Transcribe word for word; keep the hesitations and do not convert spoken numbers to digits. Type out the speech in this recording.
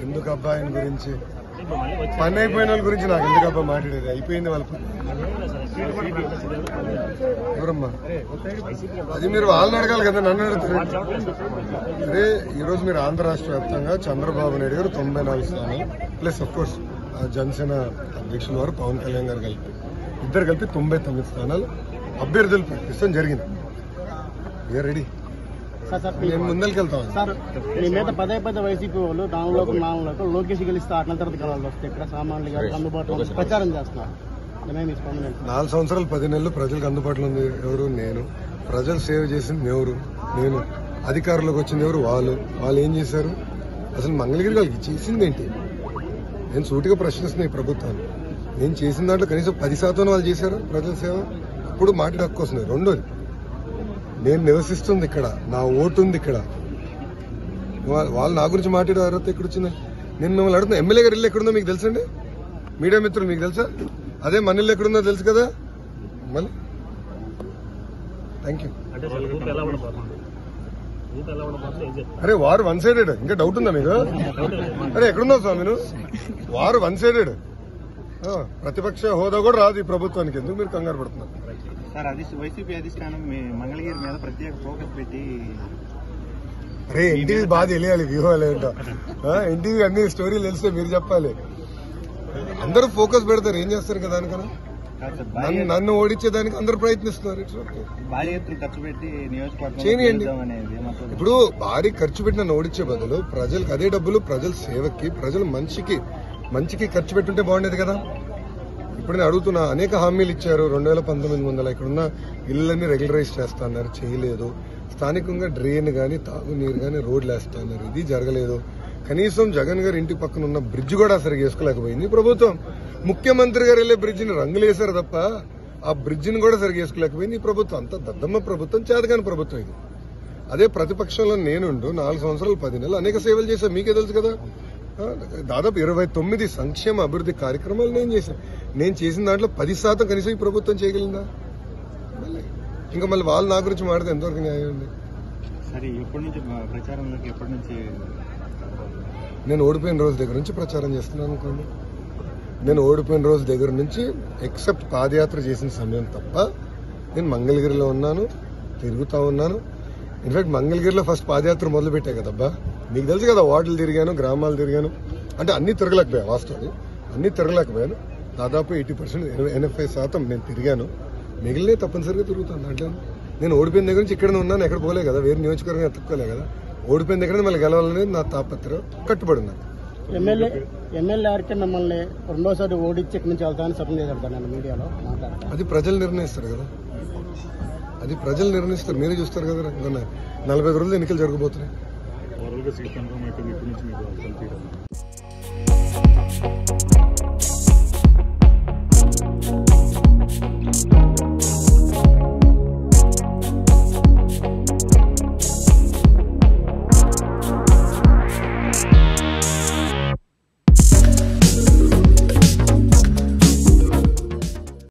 ఎందుకు అబ్బాయిని గురించి పని అయిపోయిన వాళ్ళ గురించి నాకు ఎందుకు అబ్బా మాట్లాడేది అయిపోయింది వాళ్ళ పని ఎవరమ్మా అది మీరు వాళ్ళని అడగాలి కదా నన్ను అడుగుతారు అదే ఈరోజు మీరు ఆంధ్ర రాష్ట్ర వ్యాప్తంగా చంద్రబాబు నాయుడు గారు తొంభై నాలుగు స్థానాలు ప్లస్ అఫ్ కోర్స్ జనసేన అధ్యక్షుల వారు పవన్ కళ్యాణ్ గారు కలిపి ఇద్దరు కలిపి తొంభై తొమ్మిది స్థానాలు అభ్యర్థులు ప్రకటిస్తాం జరిగింది వీఆర్ రెడీ నేను ముందరికి వెళ్తాను సార్ మీ మీద పదే పదే వైసీపీ వాళ్ళు దానిలోకి నాలుగు లోకేష్ గెలిస్తే అట్ల తర్వాత కలవాలి వస్తే ఇక్కడ సామాన్యులు గారు అందుబాటులో ప్రచారం చేస్తున్నారు నాలుగు సంవత్సరాలు పది నెలలు ప్రజలకు అందుబాటులో ఉంది ఎవరు నేను ప్రజలు సేవ చేసింది ఎవరు నేను అధికారంలోకి వచ్చింది ఎవరు వాళ్ళు వాళ్ళు ఏం చేశారు అసలు మంగళగిరి వాళ్ళకి చేసింది ఏంటి నేను సూటిగా ప్రశ్నిస్తున్నా ఈ ప్రభుత్వాన్ని నేను చేసిన దాంట్లో కనీసం పది శాతం వాళ్ళు చేశారు ప్రజల సేవ అప్పుడు మాట్లాడి హక్కు వస్తుంది రెండోది నేను నివసిస్తుంది ఇక్కడ నా ఓటు ఉంది ఇక్కడ వాళ్ళు నా గురించి మాట్లాడే అర్హత ఎక్కడ వచ్చింది నేను మిమ్మల్ని అడుగుతున్నా ఎమ్మెల్యే గారు ఇల్లు ఎక్కడుందో మీకు తెలుసండి మీడియా మిత్రులు మీకు తెలుసా అదే మన ఇల్లు ఎక్కడుందో తెలుసు కదా మళ్ళీ థ్యాంక్ యూ అరే వారు వన్ సైడెడ్ ఇంకా డౌట్ ఉందా మీకు అరే ఎక్కడుందో స్వామి వారు వన్ సైడెడ్ ప్రతిపక్ష హోదా కూడా రాదు ఈ ప్రభుత్వానికి ఎందుకు మీరు కంగారు పడుతున్నారు సార్ అది వైసీపీ అధిష్టానం మంగళగిరి మీద ప్రత్యేక ఫోకస్ పెట్టి అరే ఇంటికి బాగా తెలియాలి వ్యూహాలు ఏంటో ఇంటికి అన్ని స్టోరీలు తెలిస్తే మీరు చెప్పాలి అందరూ ఫోకస్ పెడతారు ఏం చేస్తారు కదా దానికన్నా నన్ను ఓడించేదానికి అందరూ ప్రయత్నిస్తున్నారు చేయండి ఇప్పుడు భారీ ఖర్చు పెట్టి నన్ను ఓడించే బదులు ప్రజలకు అదే డబ్బులు ప్రజల సేవకి ప్రజల మనిషికి మంచికి ఖర్చు పెట్టుంటే బాగుండేది కదా ఇప్పుడు నేను అడుగుతున్నా అనేక హామీలు ఇచ్చారు రెండు వేల పంతొమ్మిది ముందల ఇక్కడున్న ఇళ్లన్నీ రెగ్యులరైజ్ చేస్తా అన్నారు చేయలేదు స్థానికంగా డ్రైన్ గానీ తాగునీరు గానీ రోడ్లు వేస్తా అన్నారు ఇది జరగలేదు కనీసం జగన్ గారి ఇంటి పక్కన ఉన్న బ్రిడ్జ్ కూడా సరిగ్గా వేసుకోలేకపోయింది ప్రభుత్వం ముఖ్యమంత్రి గారు వెళ్లే బ్రిడ్జిని రంగులు వేశారు తప్ప ఆ బ్రిడ్జిని కూడా సరిగ్గా వేసుకోలేకపోయింది ఈ ప్రభుత్వం అంత దద్దమ్మ ప్రభుత్వం చేతగాని ప్రభుత్వం ఇది అదే ప్రతిపక్షంలో నేనుండు నాలుగు సంవత్సరాలు పది నెలలు అనేక సేవలు చేశాను మీకే తెలుసు కదా దాదాపు ఇరవై తొమ్మిది సంక్షేమ అభివృద్ధి కార్యక్రమాలు నేను చేశాను నేను చేసిన దాంట్లో పది శాతం కనీసం ఈ ప్రభుత్వం చేయగలిగిందా మళ్ళీ ఇంకా మళ్ళీ వాళ్ళు నా గురించి మాట్లాడితే ఎంతవరకు న్యాయం ఉంది సరే ఎప్పటి నుంచి ప్రచారంలోకి ఎప్పటి నుంచి నేను ఓడిపోయిన రోజు దగ్గర నుంచి ప్రచారం చేస్తున్నాను అనుకోండి నేను ఓడిపోయిన రోజు దగ్గర నుంచి ఎక్సెప్ట్ పాదయాత్ర చేసిన సమయం తప్ప నేను మంగళగిరిలో ఉన్నాను తిరుగుతా ఉన్నాను ఇన్ఫాక్ట్ మంగళగిరిలో ఫస్ట్ పాదయాత్ర మొదలు పెట్టా కదబ్బా మీకు తెలుసు కదా వార్డులు తిరిగాను గ్రామాలు తిరిగాను అంటే అన్ని తిరగలేకపోయా వాస్తవం అన్ని తిరగలేకపోయాను దాదాపు ఎయిటీ పర్సెంట్ ఎనభై శాతం నేను తిరిగాను మిగిలిన తప్పనిసరిగా తిరుగుతాను దాంట్లో నేను ఓడిపోయిన దగ్గర నుంచి ఇక్కడనే ఉన్నాను ఎక్కడ పోలే కదా వేరే నియోజకవర్గం ఎత్తుక్కోలే కదా ఓడిపోయిన దగ్గర మళ్ళీ గెలవాలనేది నా తాపత్రయం కట్టుబడి ఉన్నాను ఎమ్మెల్యే ఎమ్మెల్యే ఆర్కే మిమ్మల్ని రెండోసారి ఓడించి ఇక్కడి నుంచి వెళ్తానని సభ చేశారు మీడియాలో అది ప్రజలు నిర్ణయిస్తారు కదా అది ప్రజలు నిర్ణయిస్తారు మీరే చూస్తారు కదా నలభై ఐదు రోజులు ఎన్నికలు జరగబోతున్నాయి